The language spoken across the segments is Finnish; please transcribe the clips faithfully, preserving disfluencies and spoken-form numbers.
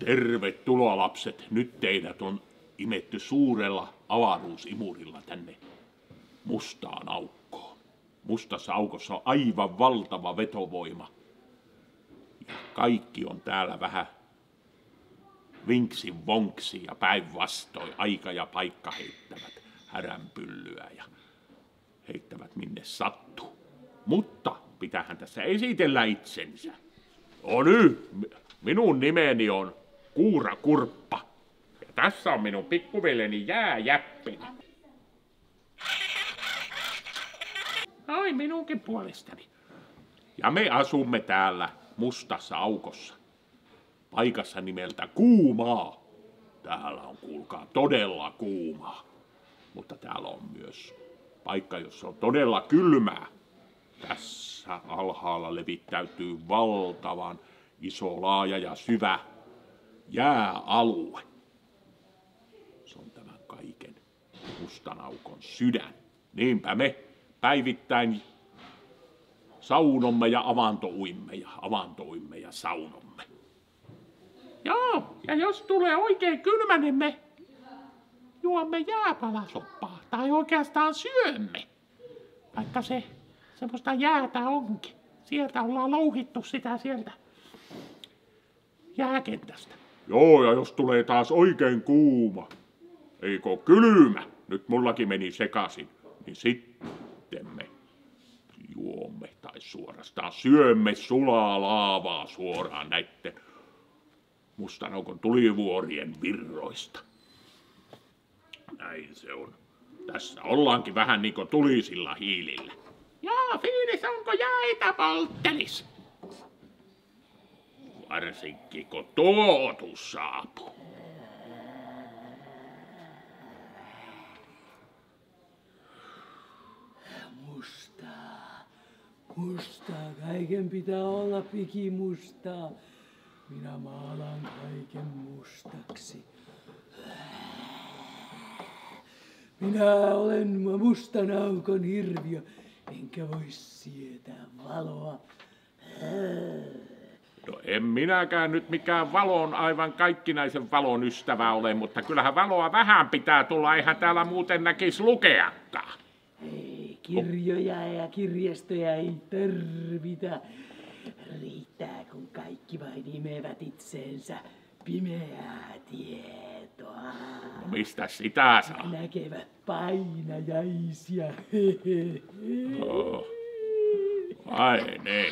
Tervetuloa lapset. Nyt teidät on imetty suurella avaruusimurilla tänne mustaan aukkoon. Mustassa aukossa on aivan valtava vetovoima. Ja kaikki on täällä vähän vinksin vonksi ja päinvastoin aika ja paikka heittävät häränpyllyä ja heittävät minne sattuu. Mutta pitäähän tässä esitellä itsensä. No nyt, minun nimeni on Kuura Kurppa. Ja tässä on minun pikkuveljeni Jääjäppeni. Ai minunkin puolestani. Ja me asumme täällä mustassa aukossa. Paikassa nimeltä Kuumaa. Täällä on, kuulkaa, todella kuumaa. Mutta täällä on myös paikka, jossa on todella kylmää. Tässä alhaalla levittäytyy valtavan iso, laaja ja syvä jääalue. Se on tämän kaiken mustan aukon sydän. Niinpä me päivittäin saunomme ja avantouimme ja avantouimme ja saunomme. Joo, ja jos tulee oikein kylmä, niin me juomme jääpalasoppaa tai oikeastaan syömme. Vaikka se semmoista jäätä onkin. Sieltä ollaan louhittu sitä sieltä jääkentästä. Joo, ja jos tulee taas oikein kuuma, eikö kylmä, nyt mullakin meni sekaisin, niin sitten me juomme tai suorastaan syömme sulaa laavaa suoraan näitten mustan aukon tulivuorien virroista. Näin se on. Tässä ollaankin vähän niin kuin tulisilla hiilillä. Joo, fiilis, onko jäitä polttelis? Varsinkin kun tuotus saapuu. Mustaa. Mustaa. Kaiken pitää olla pikimustaa. Minä maalaan kaiken mustaksi. Minä olen mustan aukon hirviö, enkä voi sietää valoa. No en minäkään nyt mikään valon, aivan kaikkinaisen valon ystävä ole, mutta kyllähän valoa vähän pitää tulla, eihän täällä muuten näkisi lukeakaan. Ei, kirjoja ja kirjastoja ei tarvita. Riittää, kun kaikki vain imevät itseensä pimeää tietoa. No mistä sitä saa? Näkevät painajaisia. Oh. Ai ne.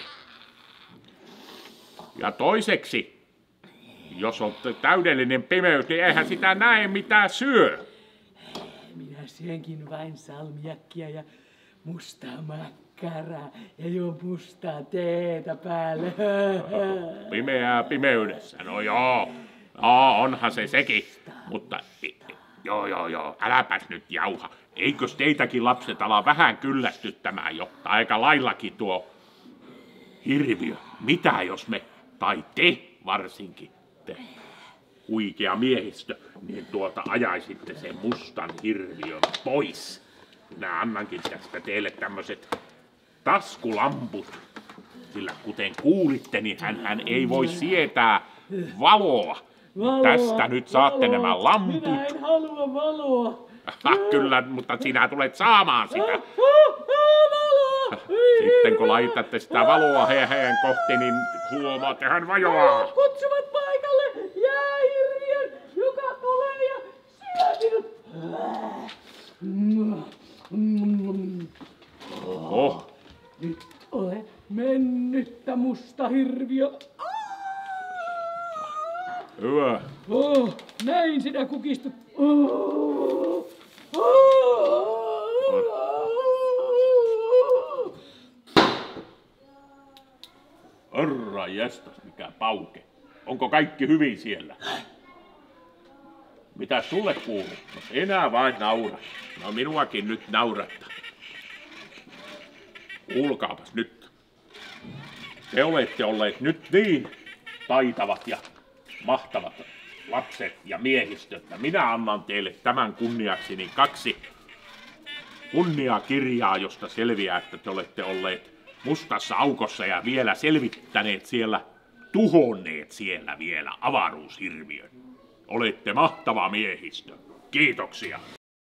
Ja toiseksi, jos on täydellinen pimeys, niin eihän sitä näe mitä syö. Minä syönkin vain salmiakkia ja mustaa makkaraa ja juon mustaa teetä päälle. Pimeää pimeydessä, no joo. No, onhan se sekin, mutta joo joo joo, äläpäs nyt jauha. Eikös teitäkin lapset ala vähän kyllästyttämään jo, tai aika laillakin tuo hirviö. Mitä jos me, tai te varsinkin, te huikea miehistö, niin tuota ajaisitte sen mustan hirviön pois. Minä annankin tästä teille tämmöiset taskulamput, sillä kuten kuulitte, niin hän, hän ei voi sietää valoa. Valoa, Tästä nyt saatte valoa. nämä lamput. Minä en halua valoa. Kyllä, mutta sinä tulet saamaan sitä. Valoa. Sitten kun laitatte sitä valoa heheen kohti, niin huomaatte, hän vajoaa. Kutsuvat paikalle jäähirviön, joka tulee ja syö minut. Oho. Nyt ole mennyttä, musta hirviö. Hyvä. Oh, näin sinä kukistut. Oh, oh, oh. Herra jestas, mikä pauke. Onko kaikki hyvin siellä? Mitä sulle kuuluu? No enää vain naura. No minuakin nyt naurattaa. Kuulkaapas nyt. Te olette olleet nyt niin taitavat ja mahtavat lapset ja miehistöt. Minä annan teille tämän kunniakseni kaksi kunniakirjaa, josta selviää, että te olette olleet mustassa aukossa ja vielä selvittäneet siellä tuhonneet siellä vielä avaruushirviön. Olette mahtava miehistö. Kiitoksia.